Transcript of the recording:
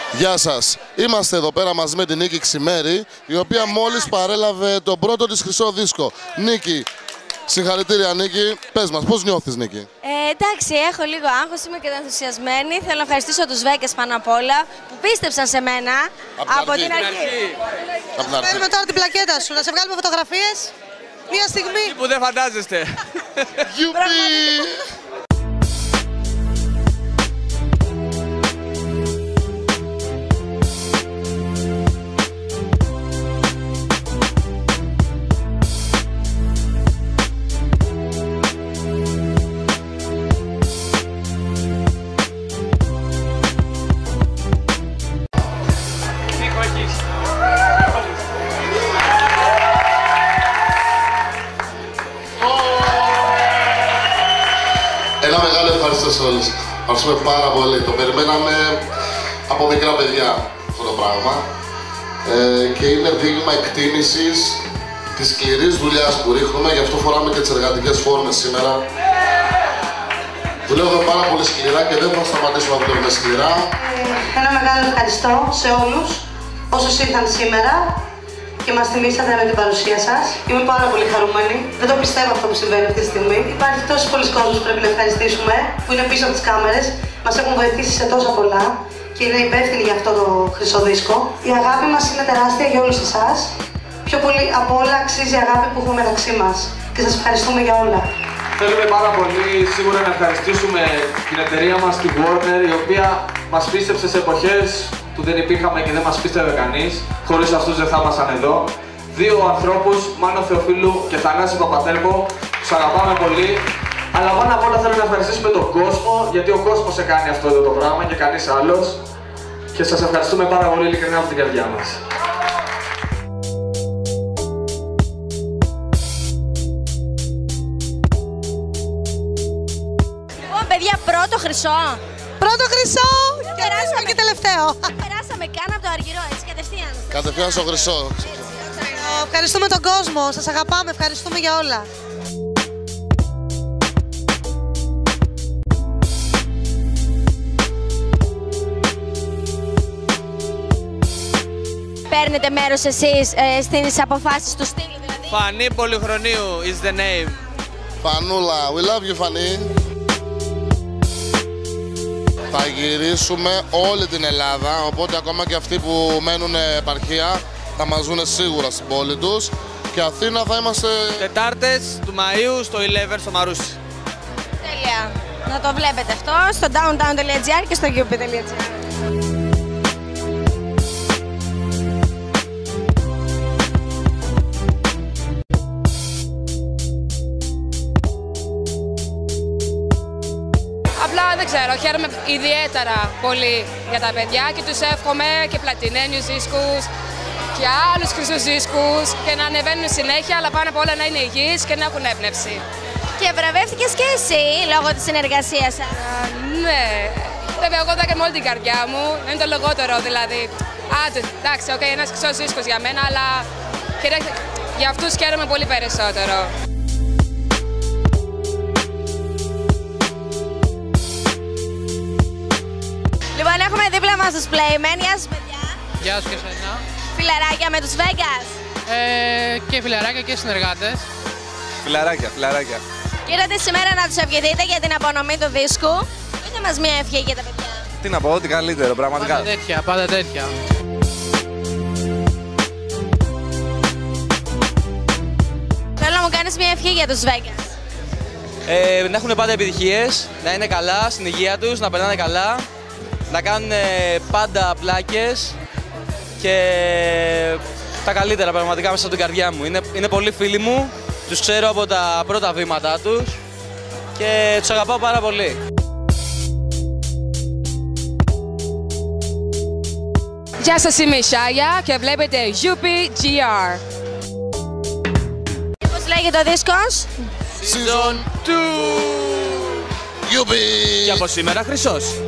Γεια σας. Είμαστε εδώ πέρα μαζί με την Νίκη Ξημέρη, η οποία μόλις παρέλαβε τον πρώτο της χρυσό δίσκο. Νίκη, συγχαρητήρια Νίκη. Πες μας, πώς νιώθεις Νίκη? Εντάξει, έχω λίγο άγχος, είμαι και ενθουσιασμένη. Θέλω να ευχαριστήσω τους Βέγκες πάνω απ' όλα που πίστεψαν σε μένα από την αρχή. Παίρνουμε τώρα την πλακέτα σου, να σε βγάλουμε φωτογραφίες. Μια στιγμή που δεν φαντάζεστε. Ένα μεγάλο ευχαριστώ σε όλους. Ευχαριστούμε πάρα πολύ. Το περιμέναμε από μικρά παιδιά αυτό το πράγμα. Και είναι δείγμα εκτίμησης της σκληρής δουλειάς που ρίχνουμε, γι' αυτό φοράμε και τις εργατικές φόρμες σήμερα. Δουλεύουμε πάρα πολύ σκληρά και δεν θα σταματήσουμε να δουλεύουμε σκληρά. Ένα μεγάλο ευχαριστώ σε όλους όσους ήρθαν σήμερα και μας τιμήσατε με την παρουσία σας. Είμαι πάρα πολύ χαρούμενη. Δεν το πιστεύω αυτό που συμβαίνει αυτή τη στιγμή. Υπάρχει τόσο πολλοί κόσμος που πρέπει να ευχαριστήσουμε, που είναι πίσω από τις κάμερες. Μας έχουν βοηθήσει σε τόσα πολλά και είναι υπεύθυνοι για αυτό το χρυσό δίσκο. Η αγάπη μας είναι τεράστια για όλους εσάς. Πιο πολύ από όλα αξίζει η αγάπη που έχουμε μεταξύ μας. Και σας ευχαριστούμε για όλα. Θέλουμε πάρα πολύ σίγουρα να ευχαριστήσουμε την εταιρεία μας, τη Warner, η οποία μας πίστεψε σε εποχές που δεν υπήρχαμε και δεν μας πίστευε κανείς. Χωρίς αυτούς δεν θα ήμασταν εδώ. Δύο ανθρώπους, Μάνο Θεοφίλου και Θανάση Παπατέρκο, τους αγαπάμε πολύ. Αλλά πάνω απ' όλα θέλω να ευχαριστήσουμε τον κόσμο, γιατί ο κόσμος έκανε αυτό εδώ το πράγμα και κανείς άλλος. Και σας ευχαριστούμε πάρα πολύ ειλικρινά από την καρδιά μας. Λοιπόν, παιδιά, πρώτο χρυσό. Πρώτο χρυσό και περάσαμε και τελευταίο. Περάσαμε καν από το Αργυρό, έτσι κατευθείαν. Κατευθείαν στο χρυσό. Ευχαριστούμε τον κόσμο, σας αγαπάμε, ευχαριστούμε για όλα. Παίρνετε μέρος εσείς στις αποφάσεις του στυλ, δηλαδή? Φανή Πολυχρονίου is the name. Φανούλα, we love you Φανή. Θα γυρίσουμε όλη την Ελλάδα, οπότε ακόμα και αυτοί που μένουν επαρχία θα μας δουν σίγουρα στην πόλη τους. Και Αθήνα θα είμαστε... Τετάρτες του Μαΐου στο 11 στο Μαρούσι. Τέλεια. Να το βλέπετε αυτό στο downtown.gr και στο up.gr. Απλά δεν ξέρω, χαίρομαι ιδιαίτερα πολύ για τα παιδιά και τους εύχομαι και πλατινένιους δίσκους και άλλους χρυσούς δίσκους και να ανεβαίνουν συνέχεια, αλλά πάνω απ' όλα να είναι υγιείς και να έχουν έμπνευση. Και βραβεύτηκες και εσύ λόγω της συνεργασίας σας. Ναι, βέβαια εγώ δάκα με όλη την καρδιά μου, είναι το λιγότερο δηλαδή. Άντε, εντάξει, ένας χρυσός δίσκος για μένα, αλλά για αυτούς χαίρομαι πολύ περισσότερο. Λοιπόν, έχουμε δίπλα μας τους Playmen. Γεια σας, παιδιά. Γεια σου και εσένα. Φιλαράκια με τους Vegas. Και φιλαράκια και συνεργάτες. Φιλαράκια. Ήρθατε σήμερα να τους ευχηθείτε για την απονομή του δίσκου. Πείτε μας μια ευχή για τα παιδιά. Τι να πω, ό,τι καλύτερο, πραγματικά. Πάντα τέτοια. Θέλω να μου κάνεις μια ευχή για τους Vegas. Να έχουν πάντα επιτυχίες, να είναι καλά στην υγεία τους, να περνάνε καλά, να κάνουν πάντα πλάκες και τα καλύτερα πραγματικά μέσα από την καρδιά μου. Είναι πολλοί φίλοι μου, τους ξέρω από τα πρώτα βήματά τους και τους αγαπάω πάρα πολύ. Γεια σας, είμαι η Σάγια και βλέπετε UPGR. Πώς λέγεται ο δίσκος? Season 2. Γιουπι! Και από σήμερα χρυσός.